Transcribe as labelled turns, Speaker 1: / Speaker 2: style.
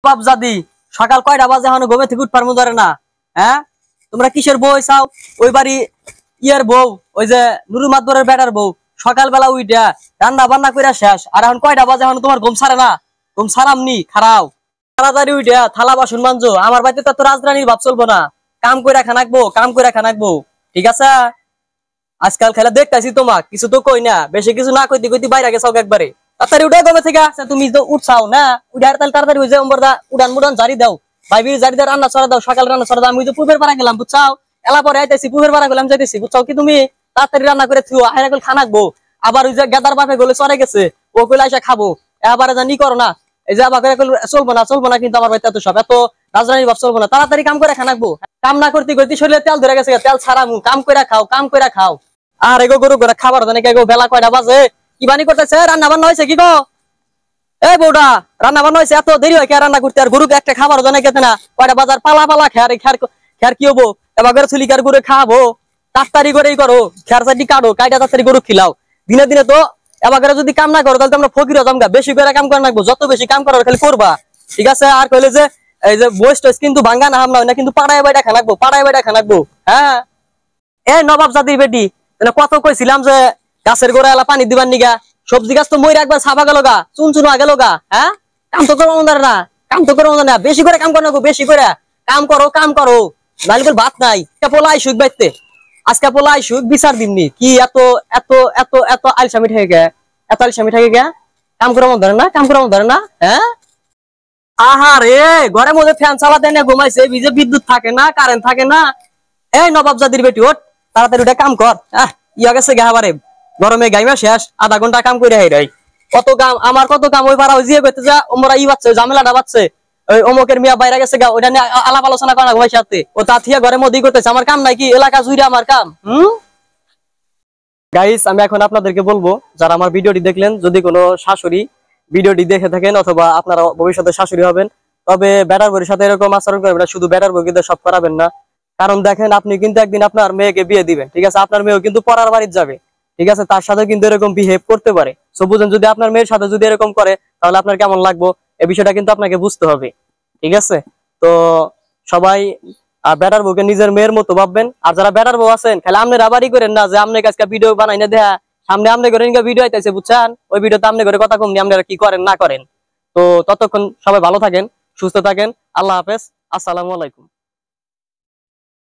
Speaker 1: বাপ জাদি সকাল কয়টা বাজে এখন ঘুমে থেকে উঠবার মতো না। হ্যাঁ তোমরা কিসের বউ চাও? ওই বাড়ি ইয়ার বউ, ওই যে নুরু মাতবরের বেটার বউ, সকালবেলা উইটা রান্না বান্না করে শেষ, আর এখন কয়টা বাজে এখন তোমার ঘুম ছাড়ে না? ঘুম ছাড়ামনি খারাও, তাড়াতাড়ি উইটা থালা বাসন মানজো। আমার বাড়িতে তো রাজধানীর ভাব চলবো না, কাম করে খানাকবো, কাম করে খানাকবো, ঠিক আছে? আজকাল খেলা দেখতেছি তোমাক, কিছু তো কই না, বেশি কিছু না কইতে কইতে বাইরে গেছাও একবারে। তাড়াতাড়ি উঠে গমে থেকে আসছে, তুমি তো উঠছাও না, উঠার তাহলে তাড়াতাড়ি হয়ে যায় দা উড়ান মুড়ান জারি দাও, ভাইবির জারি দাও, রান্না ছড়া দাও, সকাল রান্না ছড়া দাও। আমি তো পূর্বের পাড়া গেলাম বুঝছাও, এলা পরে আইতেছি, পূর্বের পাড়া গেলাম যাইতেছি বুঝছাও কি? তুমি তাড়াতাড়ি রান্না করে থিও, আহেরা গেল খানাকবো। আবার ওই যে গেদার বাপে গলে চড়ে গেছে, ও কইলে আইসা খাবো, এবারে জানি করো না। এই যে আবার চলবো না, চলবো না, কিন্তু আমার বাড়িতে এত সব এত রাজধানীর ভাব চলবো না। তাড়াতাড়ি কাম করে খানাকবো, কাম না করতে করতে শরীরে তেল ধরে গেছে, তেল ছাড়ামু, কাম করে খাও, কাম করে খাও। আর এগো গরু করে খাবার জানে কে, বেলা কয়টা বাজে, কি বানি করতেছে? রান্না বান্না হয়েছে কি গো? এই বউটা রান্না বান্না হয়েছে? এত দেরি হয় কে রান্না করতে? আর গরুকে একটা খাবার জানে কেতে না? কয়টা বাজার পালা পালা খেয়ার খেয়ার কি হবো? এবার করে ছুলিকার গরু খাবো, তাড়াতাড়ি করেই করো, খেয়ার চাটি কাটো, কাইটা তাড়াতাড়ি গরু খিলাও। দিনে দিনে তো এবার করে যদি কাম না করো তাহলে আমরা ফকির হতাম গা। বেশি করে কাম করে রাখবো, যত বেশি কাম করার খালি করবা, ঠিক আছে? আর কইলে যে এই যে বয়স টয়স কিন্তু ভাঙ্গা না হামলা হয় না, কিন্তু পাড়ায় বাইটা খানাকবো, পাড়ায় বাইটা খানাকবো। হ্যাঁ এই নবাব জাতির বেটি, কত কইছিলাম যে গাছের গোড়া এলা পানি দিবার নিগা, সবজি গাছ তো মইরা একবার ছাপা গেল গা, চুন চুন গেল গা। হ্যাঁ কাম তো করো মন্দার না, কাম তো করো মন্দার না, বেশি করে কাম করো, বেশি করে কাম করো, কাম করো, নাইলে ভাত নাই। পোলা আইসুক বাইতে, আজকে পোলা আইসুক বিচার দিমনি। কি এত এত এত এত আলসামি থাকে গে, এত আলসামি থাকে গে? কাম করো মন্দার না, কাম করো মন্দার না। হ্যাঁ আহা রে, ঘরের মধ্যে ফ্যান চালাতে না ঘুমাইছে, বিজে বিদ্যুৎ থাকে না, কারেন্ট থাকে না। এই নবাব জাতির বেটি ওঠ, তাড়াতাড়ি উঠে কাম কর। ইয়া গেছে গাহাবারে, গরমে গাইমা শেষ, আধা ঘন্টা কাম করে হাই রাই। কত কাম আমার, কত কাম। ওই পাড়া জিয়ে করতে যা ওমরা ই বাচ্চে, ঝামেলাটা বাচ্চে, ওই অমুকের মিয়া বাইরে গেছে গা, ওইটা নিয়ে আলাপ আলোচনা করা ঘুমাই সাথে, ও তাথিয়া ঘরের মধ্যেই করতেছে। আমার কাম নাই কি? এলাকা জুড়ে আমার কাম। গাইস আমি এখন আপনাদেরকে বলবো, যারা আমার ভিডিওটি দেখলেন, যদি কোনো শাশুড়ি ভিডিওটি দেখে থাকেন অথবা আপনারা ভবিষ্যতে শাশুড়ি হবেন, তবে বেটার বউয়ের সাথে এরকম আচরণ করবেন না। শুধু বেটার বউ কিন্তু সব করাবেন না, কারণ দেখেন আপনি কিন্তু একদিন আপনার মেয়েকে বিয়ে দিবেন, ঠিক আছে? আপনার মেয়েও কিন্তু পরার বাড়িতে যাবে, ঠিক আছে? তার সাথে কিন্তু এরকম বিহেভ করতে পারে। সো বুঝেন, যদি আপনার মেয়ের সাথে যদি এরকম করে তাহলে আপনার কেমন লাগবে, এই বিষয়টা কিন্তু আপনাকে বুঝতে হবে, ঠিক আছে? তো সবাই বেটার বউকে নিজের মেয়ের মতো ভাববেন। আর যারা বেটার বউ আছেন, খালি আমনের আবারই করেন না যে আমনে কাজকে ভিডিও বানাই না দেয়া, সামনে আমনে করে ভিডিও আইতেছে বুঝছেন, ওই ভিডিওতে আমনে করে কথা কমনি, আপনারা কি করেন না করেন। তো ততক্ষণ সবাই ভালো থাকেন, সুস্থ থাকেন, আল্লাহ হাফেজ, আসসালামু আলাইকুম।